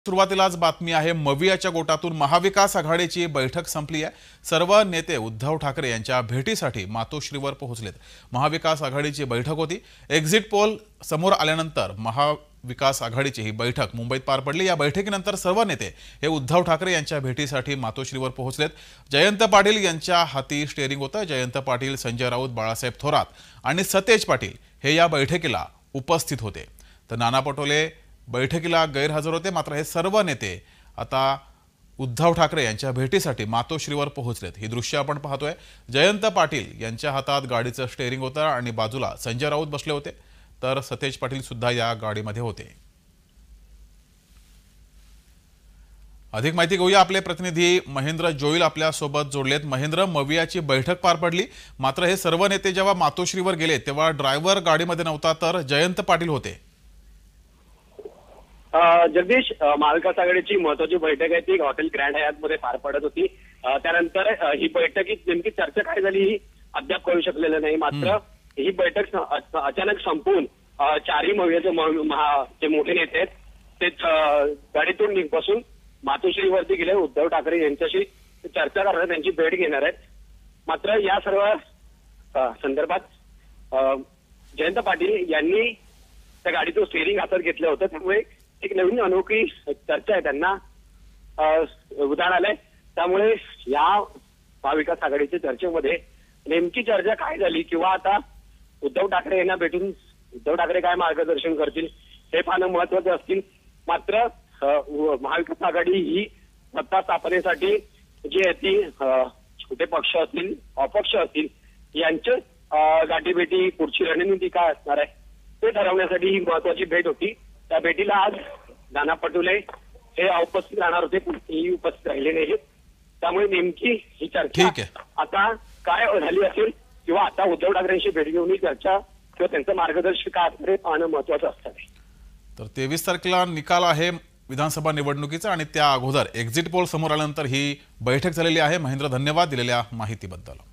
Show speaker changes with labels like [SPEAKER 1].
[SPEAKER 1] सुरुवातीलाच बातमी आहे। मवियाच्या गोटातून महाविकास आघाडीची बैठक संपली आहे। सर्व नेते उद्धव ठाकरे यांच्या भेटीसाठी मातोश्रीवर पोहोचलेत। महाविकास आघाडीची बैठक होती। एक्झिट पोल समोर आल्यानंतर महाविकास आघाडीची ही बैठक मुंबईत पार पडली। या बैठकीनंतर सर्व नेते हे उद्धव ठाकरे यांच्या भेटीसाठी मातोश्रीवर पोहोचलेत। जयंत पाटील यांच्या हाती स्टीअरिंग होतं। जयंत पाटील, संजय राऊत, बाळासाहेब थोरात आणि सतेज पाटील हे या बैठकीला उपस्थित होते। तर नाना पटोले बैठकीला गैरहजर होते। मात्र हे सर्व नेते आता उद्धव ठाकरे यांच्या भेटीसाठी मातोश्रीवर पोहोचलेत। ही दृश्य आपण पाहतोय। जयंत पाटील यांच्या हातात गाडीचं स्टीअरिंग होतं आणि बाजूला संजय राऊत बसले होते, तर सतेज पाटील सुद्धा या गाडीमध्ये होते। अधिक माहिती घेऊया। आपले प्रतिनिधी महेंद्र जोईल आपल्या सोबत जोडलेत। महेंद्र, मवियाची बैठक पार पडली, मात्र हे सर्व नेते जेव्हा मातोश्रीवर गेले तेव्हा ड्रायव्हर गाडीमध्ये नव्हता, तर जयंत पाटील होते।
[SPEAKER 2] जगदीश, महाविकास आघाडीची महत्वाची बैठक आहे ती हॉटेल ग्रँड हयात मध्ये पार पडत होती। त्यानंतर ही बैठकीत नेमकी चर्चा काय झाली ही अद्याप कळू शकलेलं नाही। मात्र ही बैठक अचानक संपून चारही मवियाचे जे मोठे नेते आहेत ते गाडीतून बसून मातोश्रीवरती गेले। उद्धव ठाकरे यांच्याशी चर्चा करणार, त्यांची भेट घेणार आहेत। मात्र या सर्व संदर्भात जयंत पाटील यांनी त्या गाडीचं स्टीअरिंग हातात घेतलं होतं, त्यामुळे एक नवीन अनोखी चर्चा आहे त्यांना उधाण आलंय। त्यामुळे या महाविकास आघाडीच्या चर्चेमध्ये नेमकी चर्चा काय झाली किंवा आता उद्धव ठाकरे यांना भेटून उद्धव ठाकरे काय मार्गदर्शन करतील हे पाहणं महत्वाचं असतील। मात्र महाविकास आघाडी ही सत्ता स्थापनेसाठी जी आहे ती छोटे पक्ष असतील, अपक्ष असतील यांचे गाठीभेटी, पुढची रणनीती काय असणार आहे ते ठरवण्यासाठी ही महत्वाची भेट होती। त्या भेटीला आज नाना पटोले हे उपस्थित राहणार होते, ही उपस्थित राहिले नाही। त्यामुळे नेमकी ही चर्चा आता काय झाली असेल किंवा आता उद्धव ठाकरेंशी भेट घेऊन ही चर्चा किंवा त्यांचं मार्गदर्शन काय असणार हे पाहणं महत्वाचं असणार आहे।
[SPEAKER 1] तर 23 तारखेला निकाल आहे विधानसभा निवडणुकीचा आणि त्या अगोदर एक्झिट पोल समोर आल्यानंतर ही बैठक झालेली आहे। महेंद्र, धन्यवाद दिलेल्या माहितीबद्दल।